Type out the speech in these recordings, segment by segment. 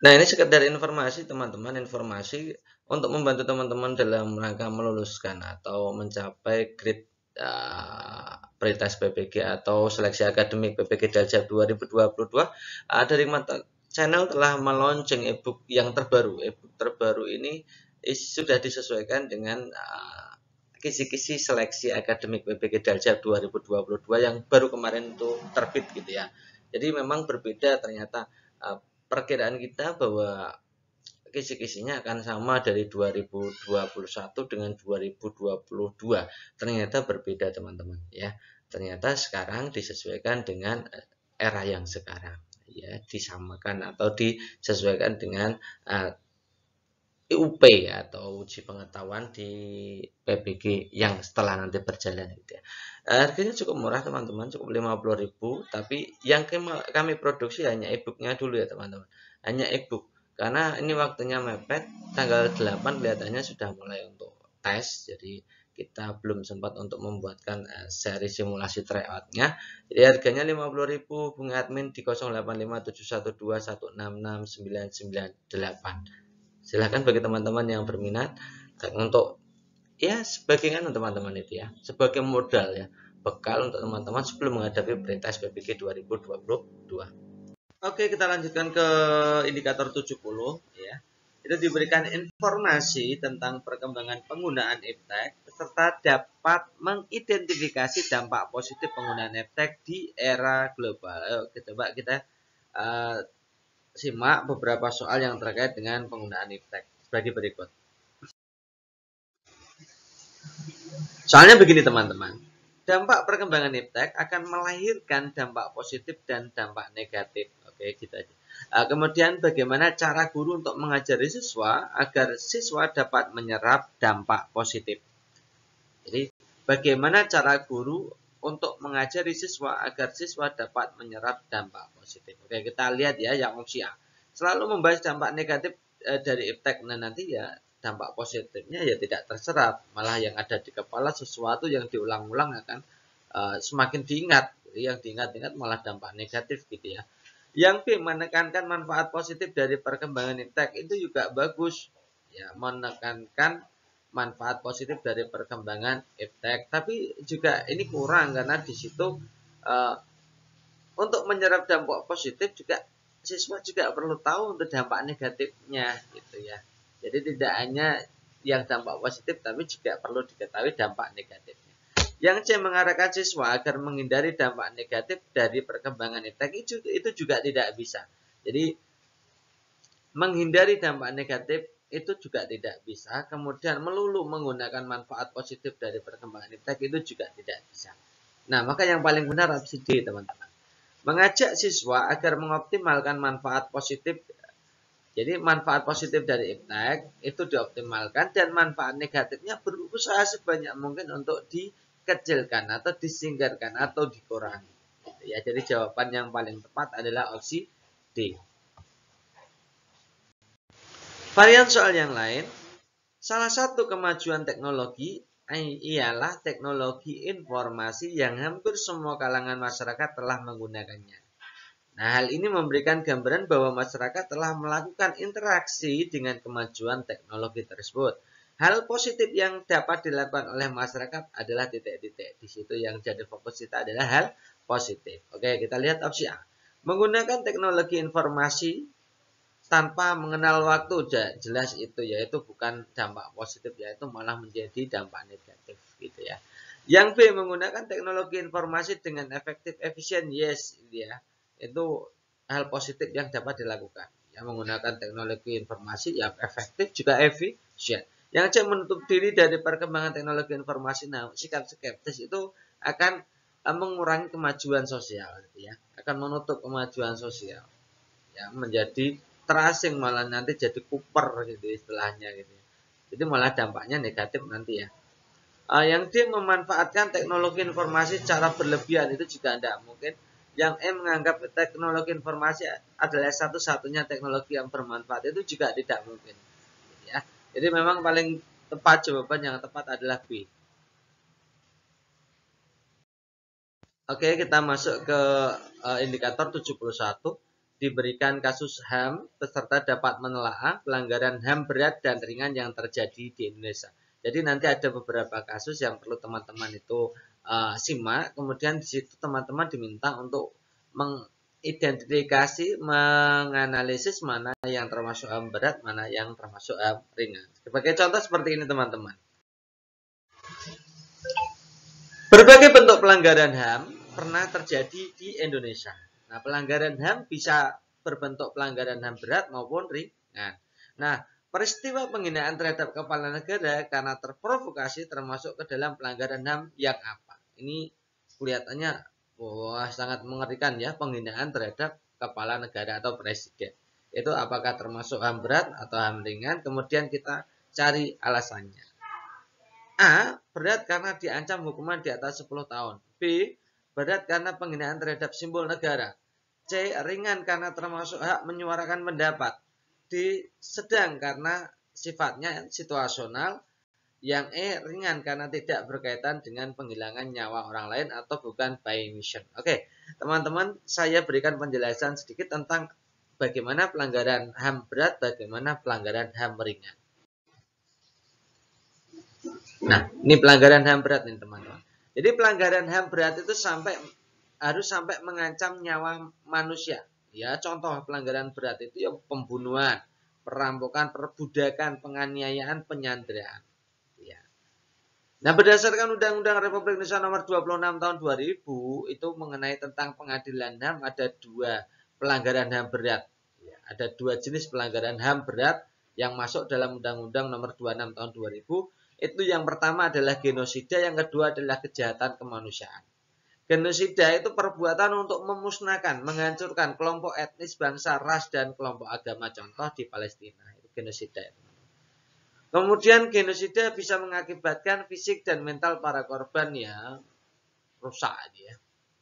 Nah, ini sekedar informasi teman-teman, informasi untuk membantu teman-teman dalam rangka meluluskan atau mencapai grade prioritas PPG atau seleksi akademik PPG Daljab 2022. Dari channel telah melunceng ebook yang terbaru. Ebook terbaru ini sudah disesuaikan dengan kisi-kisi seleksi akademik PPG Daljab 2022 yang baru kemarin itu terbit gitu ya. Jadi memang berbeda ternyata perkiraan kita bahwa kisi-kisinya akan sama dari 2021 dengan 2022. Ternyata berbeda teman-teman ya. Ternyata sekarang disesuaikan dengan era yang sekarang ya, disamakan atau disesuaikan dengan UP atau uji pengetahuan di PPG yang setelah nanti berjalan gitu ya. Harganya cukup murah teman-teman, cukup 50.000, tapi yang kami produksi hanya e-booknya dulu ya teman-teman. Hanya e-book. Karena ini waktunya mepet, tanggal 8 kelihatannya sudah mulai untuk tes, jadi kita belum sempat untuk membuatkan seri simulasi tryout-nya. Jadi harganya 50.000, hubungi admin di 085712166998. Silahkan bagi teman-teman yang berminat untuk ya sebagai teman-teman itu ya, sebagai modal ya, bekal untuk teman-teman sebelum menghadapi pretest PPG 2022. Oke, kita lanjutkan ke indikator 70 ya. Itu diberikan informasi tentang perkembangan penggunaan iptek serta dapat mengidentifikasi dampak positif penggunaan iptek di era global. Oke, coba kita simak beberapa soal yang terkait dengan penggunaan iptek sebagai berikut. Soalnya begini teman-teman, dampak perkembangan iptek akan melahirkan dampak positif dan dampak negatif. Oke, gitu aja. Kemudian bagaimana cara guru untuk mengajari siswa agar siswa dapat menyerap dampak positif. Jadi bagaimana cara guru untuk mengajari siswa agar siswa dapat menyerap dampak positif. Oke, kita lihat ya yang opsi A. Selalu membahas dampak negatif dari iptek. Nah, nanti ya dampak positifnya ya tidak terserap. Malah yang ada di kepala sesuatu yang diulang-ulang akan semakin diingat. Yang diingat-ingat malah dampak negatif gitu ya. Yang B, menekankan manfaat positif dari perkembangan iptek itu juga bagus. Ya, menekankan manfaat positif dari perkembangan iptek, tapi juga ini kurang karena di situ untuk menyerap dampak positif juga siswa juga perlu tahu untuk dampak negatifnya gitu ya. Jadi tidak hanya yang dampak positif tapi juga perlu diketahui dampak negatifnya. Yang C, mengarahkan siswa agar menghindari dampak negatif dari perkembangan iptek itu juga tidak bisa. Jadi menghindari dampak negatif itu juga tidak bisa. Kemudian melulu menggunakan manfaat positif dari perkembangan iptek itu juga tidak bisa. Nah, maka yang paling benar opsi D, teman-teman. Mengajak siswa agar mengoptimalkan manfaat positif. Jadi manfaat positif dari iptek itu dioptimalkan dan manfaat negatifnya berusaha sebanyak mungkin untuk dikecilkan atau disingkirkan atau dikurangi. Ya, jadi jawaban yang paling tepat adalah opsi D. Varian soal yang lain, salah satu kemajuan teknologi ialah teknologi informasi yang hampir semua kalangan masyarakat telah menggunakannya. Nah, hal ini memberikan gambaran bahwa masyarakat telah melakukan interaksi dengan kemajuan teknologi tersebut. Hal positif yang dapat dilakukan oleh masyarakat adalah titik-titik. Di situ yang jadi fokus kita adalah hal positif. Oke, kita lihat opsi A. Menggunakan teknologi informasi tanpa mengenal waktu, jelas itu yaitu bukan dampak positif, yaitu malah menjadi dampak negatif gitu ya. Yang B, menggunakan teknologi informasi dengan efektif efisien, yes ya, itu hal positif yang dapat dilakukan ya, menggunakan teknologi informasi yang efektif juga efisien. Yang C, menutup diri dari perkembangan teknologi informasi. Nah, sikap skeptis itu akan mengurangi kemajuan sosial gitu ya, akan menutup kemajuan sosial ya, menjadi terasing, malah nanti jadi kuper gitu istilahnya gitu. Jadi malah dampaknya negatif nanti ya. Yang D, memanfaatkan teknologi informasi secara berlebihan, itu juga tidak mungkin. Yang E, menganggap teknologi informasi adalah satu-satunya teknologi yang bermanfaat, itu juga tidak mungkin. Ya. Jadi memang paling tepat, jawaban yang tepat adalah B. Oke, kita masuk ke indikator 71. diberikan kasus HAM, peserta dapat menelaah pelanggaran HAM berat dan ringan yang terjadi di Indonesia. Jadi nanti ada beberapa kasus yang perlu teman-teman itu simak, kemudian di situ teman-teman diminta untuk mengidentifikasi, menganalisis mana yang termasuk HAM berat, mana yang termasuk HAM ringan. Sebagai contoh seperti ini teman-teman. Berbagai bentuk pelanggaran HAM pernah terjadi di Indonesia. Nah, pelanggaran HAM bisa berbentuk pelanggaran HAM berat maupun ringan. Nah, peristiwa penghinaan terhadap kepala negara karena terprovokasi termasuk ke dalam pelanggaran HAM yang apa? Ini kelihatannya sangat mengerikan ya, penghinaan terhadap kepala negara atau presiden. Itu apakah termasuk HAM berat atau HAM ringan? Kemudian kita cari alasannya. A. Berat karena diancam hukuman di atas 10 tahun. B. Berat karena penghinaan terhadap simbol negara. C. Ringan karena termasuk hak menyuarakan pendapat. D. Sedang karena sifatnya situasional. Yang E. Ringan karena tidak berkaitan dengan penghilangan nyawa orang lain atau bukan by mission. Oke, teman-teman, saya berikan penjelasan sedikit tentang bagaimana pelanggaran HAM berat, bagaimana pelanggaran HAM ringan. Nah, ini pelanggaran HAM berat nih teman-teman. Jadi pelanggaran HAM berat itu harus sampai mengancam nyawa manusia. Ya, contoh pelanggaran berat itu ya pembunuhan, perampokan, perbudakan, penganiayaan, penyanderaan. Ya. Nah, berdasarkan Undang-Undang Republik Indonesia Nomor 26 Tahun 2000 itu mengenai tentang pengadilan HAM ada 2 pelanggaran HAM berat. Ya, ada 2 jenis pelanggaran HAM berat yang masuk dalam Undang-Undang Nomor 26 Tahun 2000. Itu yang pertama adalah genosida, yang kedua adalah kejahatan kemanusiaan. Genosida itu perbuatan untuk memusnahkan, menghancurkan kelompok etnis, bangsa, ras, dan kelompok agama. Contoh di Palestina, itu genosida. Kemudian genosida bisa mengakibatkan fisik dan mental para korban ya rusak ya.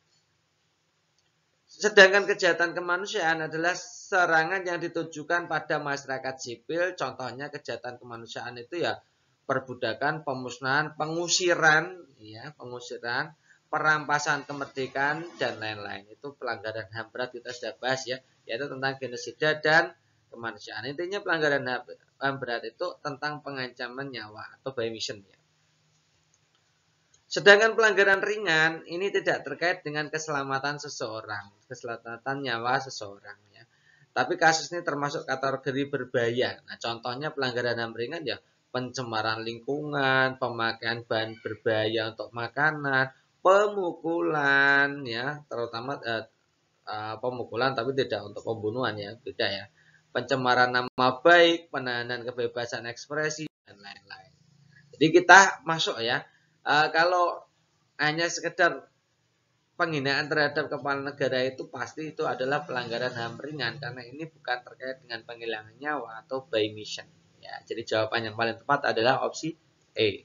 Sedangkan kejahatan kemanusiaan adalah serangan yang ditujukan pada masyarakat sipil. Contohnya kejahatan kemanusiaan itu ya perbudakan, pemusnahan, pengusiran, perampasan kemerdekaan dan lain-lain. Itu pelanggaran HAM berat kita sudah bahas ya, yaitu tentang genosida dan kemanusiaan. Intinya pelanggaran HAM berat itu tentang pengancaman nyawa atau by mission ya. Sedangkan pelanggaran ringan ini tidak terkait dengan keselamatan seseorang, keselamatan nyawa seseorang ya. Tapi kasus ini termasuk kategori berbahaya. Nah, contohnya pelanggaran HAM ringan ya pencemaran lingkungan, pemakaian bahan berbahaya untuk makanan, pemukulan ya, terutama pemukulan tapi tidak untuk pembunuhan ya, beda ya. Pencemaran nama baik, penahanan kebebasan ekspresi dan lain-lain. Jadi kita masuk ya, kalau hanya sekedar penghinaan terhadap kepala negara itu pasti itu adalah pelanggaran HAM ringan karena ini bukan terkait dengan penghilangan nyawa atau by mission. Ya, jadi jawaban yang paling tepat adalah opsi E.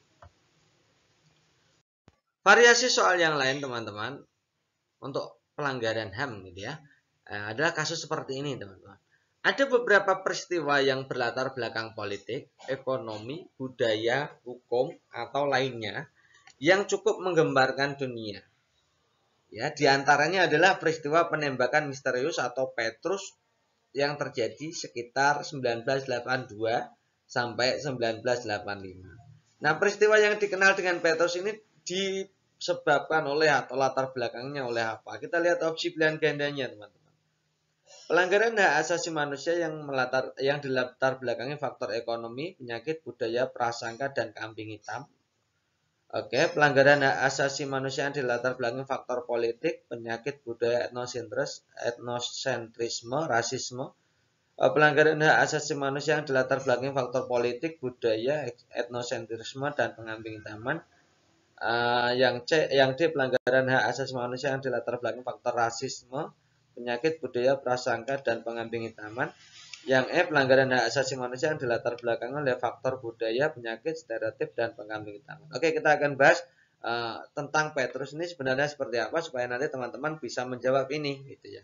Variasi soal yang lain teman-teman untuk pelanggaran HAM gitu ya, adalah kasus seperti ini teman-teman. Ada beberapa peristiwa yang berlatar belakang politik, ekonomi, budaya, hukum atau lainnya yang cukup menggembarkan dunia. Ya, diantaranya adalah peristiwa penembakan misterius atau Petrus yang terjadi sekitar 1982 sampai 1985. Nah, peristiwa yang dikenal dengan Petrus ini disebabkan oleh atau latar belakangnya oleh apa? Kita lihat opsi pilihan gandanya, teman-teman. Pelanggaran hak asasi manusia yang dilatar belakangi faktor ekonomi, penyakit, budaya, prasangka, dan kambing hitam. Oke, pelanggaran hak asasi manusia yang dilatar belakangi faktor politik, penyakit, budaya, etnosentrisme, rasisme. Pelanggaran hak asasi manusia yang dilatar belakangi faktor politik, budaya, etnosentrisme, dan pengambing hitaman. Yang D, pelanggaran hak asasi manusia yang dilatar belakangi faktor rasisme, penyakit, budaya, prasangka, dan pengambing hitaman. Yang E, pelanggaran hak asasi manusia yang dilatar belakangi oleh faktor budaya, penyakit, stereotip, dan pengambing hitaman. Oke, kita akan bahas tentang Petrus ini sebenarnya seperti apa supaya nanti teman-teman bisa menjawab ini gitu ya.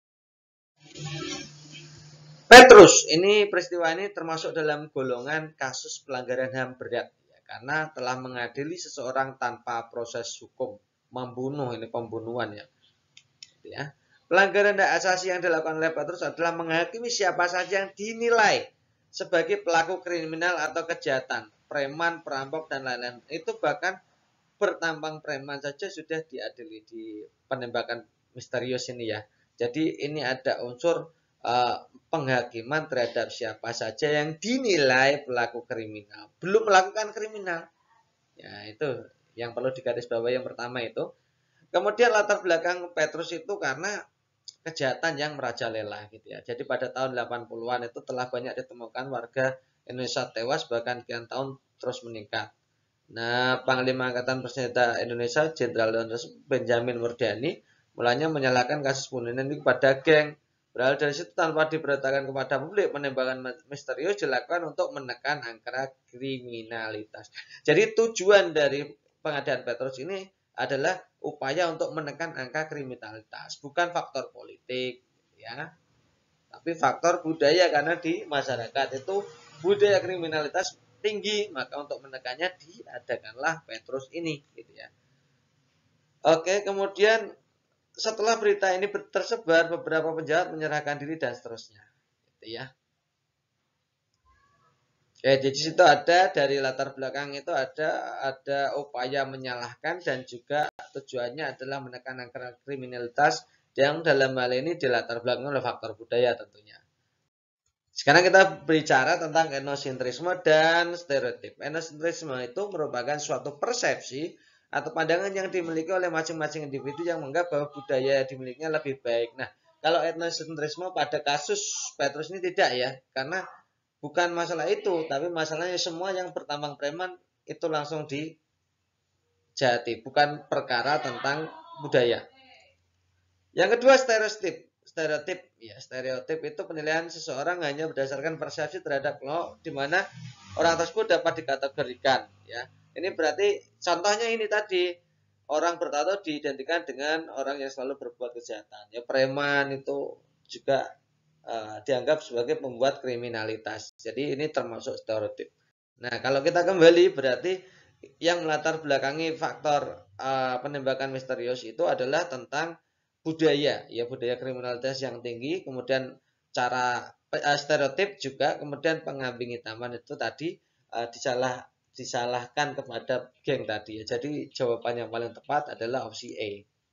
Petrus, ini peristiwa ini termasuk dalam golongan kasus pelanggaran HAM berat ya, karena telah mengadili seseorang tanpa proses hukum, membunuh, ini pembunuhan ya. Pelanggaran hak asasi yang dilakukan oleh Petrus adalah menghakimi siapa saja yang dinilai sebagai pelaku kriminal atau kejahatan, preman, perampok, dan lain-lain. Itu bahkan bertampang preman saja sudah diadili di penembakan misterius ini ya. Jadi ini ada unsur penghakiman terhadap siapa saja yang dinilai pelaku kriminal, belum melakukan kriminal. Ya itu yang perlu digarisbawahi yang pertama itu. Kemudian latar belakang Petrus itu karena kejahatan yang merajalela gitu ya. Jadi pada tahun 80-an itu telah banyak ditemukan warga Indonesia tewas, bahkan kian tahun terus meningkat. Nah, Panglima Angkatan Bersenjata Indonesia Jenderal Benjamin Murdani mulanya menyalahkan kasus pembunuhan ini kepada geng. Berawal dari situ tanpa diberitakan kepada publik, penembakan misterius dilakukan untuk menekan angka kriminalitas. Jadi tujuan dari pengadaan Petrus ini adalah upaya untuk menekan angka kriminalitas, bukan faktor politik ya, tapi faktor budaya, karena di masyarakat itu budaya kriminalitas tinggi, maka untuk menekannya diadakanlah Petrus ini gitu ya. Oke, kemudian setelah berita ini tersebar, beberapa penjahat menyerahkan diri dan seterusnya gitu ya. Jadi situ ada dari latar belakang itu ada upaya menyalahkan dan juga tujuannya adalah menekan angka kriminalitas yang dalam hal ini dilatar belakang oleh faktor budaya tentunya. Sekarang kita bicara tentang etnosentrisme dan stereotip. Etnosentrisme itu merupakan suatu persepsi atau pandangan yang dimiliki oleh masing-masing individu yang menganggap bahwa budaya yang dimilikinya lebih baik. Nah, kalau etnosentrisme pada kasus Petrus ini tidak ya, karena bukan masalah itu, tapi masalahnya semua yang bertambang preman itu langsung dijahati, bukan perkara tentang budaya. Yang kedua, stereotip. Stereotip itu penilaian seseorang hanya berdasarkan persepsi terhadap kelompok di mana orang tersebut dapat dikategorikan ya. Ini berarti contohnya ini tadi, orang bertato diidentikan dengan orang yang selalu berbuat kejahatan. Ya, preman itu juga dianggap sebagai pembuat kriminalitas. Jadi ini termasuk stereotip. Nah, kalau kita kembali berarti yang melatar belakangi faktor penembakan misterius itu adalah tentang budaya, ya budaya kriminalitas yang tinggi, kemudian cara stereotip juga, kemudian pengambing hitaman itu tadi disalahkan kepada geng tadi. Jadi jawaban yang paling tepat adalah opsi A.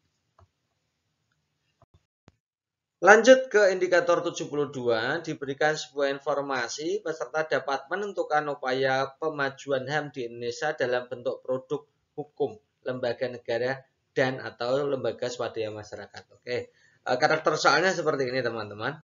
Lanjut ke indikator 72, diberikan sebuah informasi peserta dapat menentukan upaya pemajuan HAM di Indonesia dalam bentuk produk hukum, lembaga negara, dan atau lembaga swadaya masyarakat. Oke, karakter soalnya seperti ini teman-teman.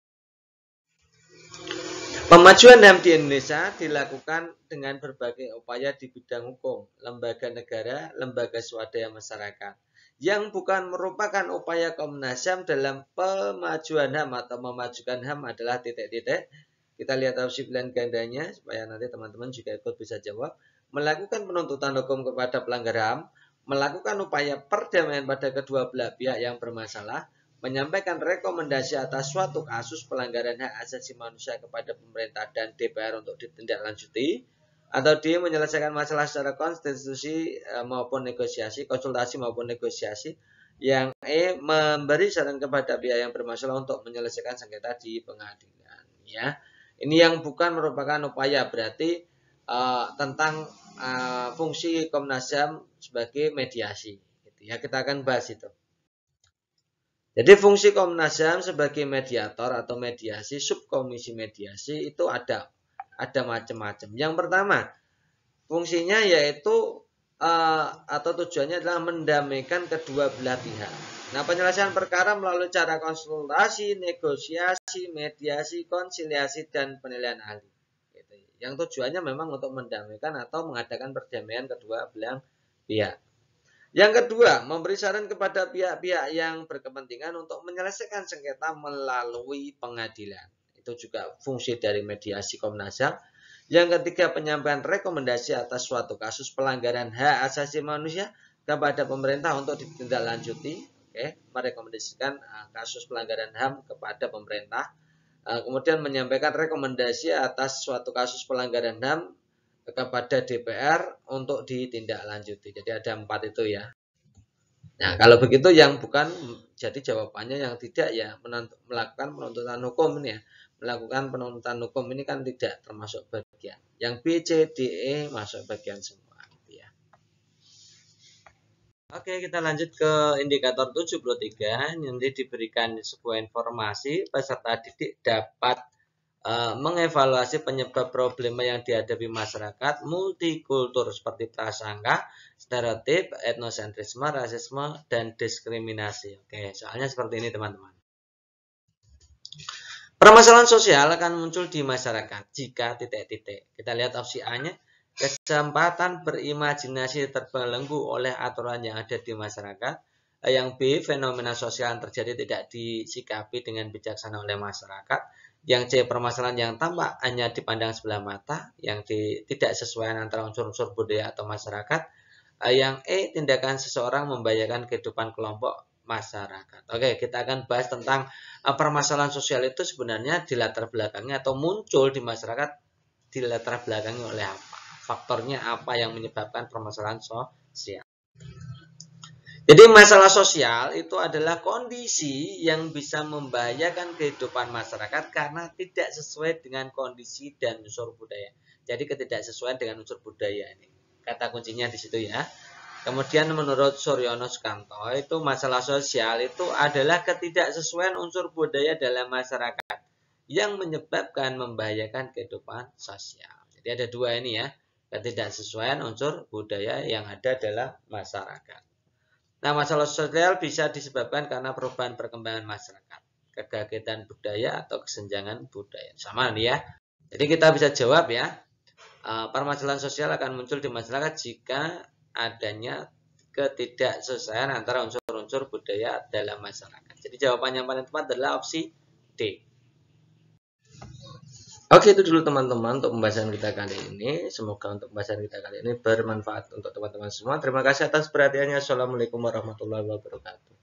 Pemajuan HAM di Indonesia dilakukan dengan berbagai upaya di bidang hukum, lembaga negara, lembaga swadaya masyarakat, yang bukan merupakan upaya Komnas HAM dalam pemajuan HAM atau memajukan HAM adalah titik-titik. Kita lihat opsi pilihan gandanya supaya nanti teman-teman juga ikut bisa jawab. Melakukan penuntutan hukum kepada pelanggar HAM, melakukan upaya perdamaian pada kedua belah pihak yang bermasalah, menyampaikan rekomendasi atas suatu kasus pelanggaran hak asasi manusia kepada pemerintah dan DPR untuk ditindaklanjuti, atau D, menyelesaikan masalah secara konstitusi maupun negosiasi, konsultasi maupun negosiasi. Yang E, memberi saran kepada pihak yang bermasalah untuk menyelesaikan sengketa di pengadilan. Ya, ini yang bukan merupakan upaya, berarti tentang fungsi Komnas HAM sebagai mediasi. Gitu ya, kita akan bahas itu. Jadi fungsi Komnas HAM sebagai mediator atau mediasi, subkomisi mediasi itu ada macam-macam. Yang pertama, fungsinya yaitu atau tujuannya adalah mendamaikan kedua belah pihak. Nah, penyelesaian perkara melalui cara konsultasi, negosiasi, mediasi, konsiliasi, dan penilaian ahli. Yang tujuannya memang untuk mendamaikan atau mengadakan perdamaian kedua belah pihak. Yang kedua, memberi saran kepada pihak-pihak yang berkepentingan untuk menyelesaikan sengketa melalui pengadilan. Itu juga fungsi dari mediasi Komnas HAM. Yang ketiga, penyampaian rekomendasi atas suatu kasus pelanggaran hak asasi manusia kepada pemerintah untuk ditindaklanjuti. Merekomendasikan kasus pelanggaran HAM kepada pemerintah. Kemudian menyampaikan rekomendasi atas suatu kasus pelanggaran HAM kepada DPR untuk ditindaklanjuti. Jadi ada 4 itu ya. Nah, kalau begitu yang bukan, jadi jawabannya yang tidak ya melakukan penuntutan hukum ini ya. Melakukan penuntutan hukum ini kan tidak termasuk bagian. Yang B, C, D, E masuk bagian semua. Ya. Oke, kita lanjut ke indikator 73. Nanti diberikan sebuah informasi, peserta didik dapat mengevaluasi penyebab problema yang dihadapi masyarakat multikultur seperti prasangka, stereotip, etnosentrisme, rasisme, dan diskriminasi. Oke, soalnya seperti ini teman-teman. Permasalahan sosial akan muncul di masyarakat jika titik-titik. Kita lihat opsi A-nya. Kesempatan berimajinasi terbelenggu oleh aturan yang ada di masyarakat. Yang B, fenomena sosial yang terjadi tidak disikapi dengan bijaksana oleh masyarakat. Yang C, permasalahan yang tampak hanya dipandang sebelah mata. Yang D, tidak sesuai antara unsur-unsur budaya atau masyarakat. Yang E, tindakan seseorang membahayakan kehidupan kelompok masyarakat. Oke, kita akan bahas tentang permasalahan sosial itu sebenarnya di latar belakangnya atau muncul di masyarakat di latar belakangnya oleh apa? Faktornya apa yang menyebabkan permasalahan sosial? Jadi masalah sosial itu adalah kondisi yang bisa membahayakan kehidupan masyarakat karena tidak sesuai dengan kondisi dan unsur budaya. Jadi ketidaksesuaian dengan unsur budaya ini. Kata kuncinya di situ ya. Kemudian menurut Suryono Sukamto itu masalah sosial itu adalah ketidaksesuaian unsur budaya dalam masyarakat yang menyebabkan membahayakan kehidupan sosial. Jadi ada dua ini ya, ketidaksesuaian unsur budaya yang ada dalam masyarakat. Nah, masalah sosial bisa disebabkan karena perubahan perkembangan masyarakat, kegagetan budaya atau kesenjangan budaya. Sama nih ya. Jadi kita bisa jawab ya, permasalahan sosial akan muncul di masyarakat jika adanya ketidaksesuaian antara unsur-unsur budaya dalam masyarakat. Jadi jawaban yang paling tepat adalah opsi D. Oke, itu dulu teman-teman untuk pembahasan kita kali ini. Semoga untuk pembahasan kita kali ini bermanfaat untuk teman-teman semua. Terima kasih atas perhatiannya. Assalamualaikum warahmatullahi wabarakatuh.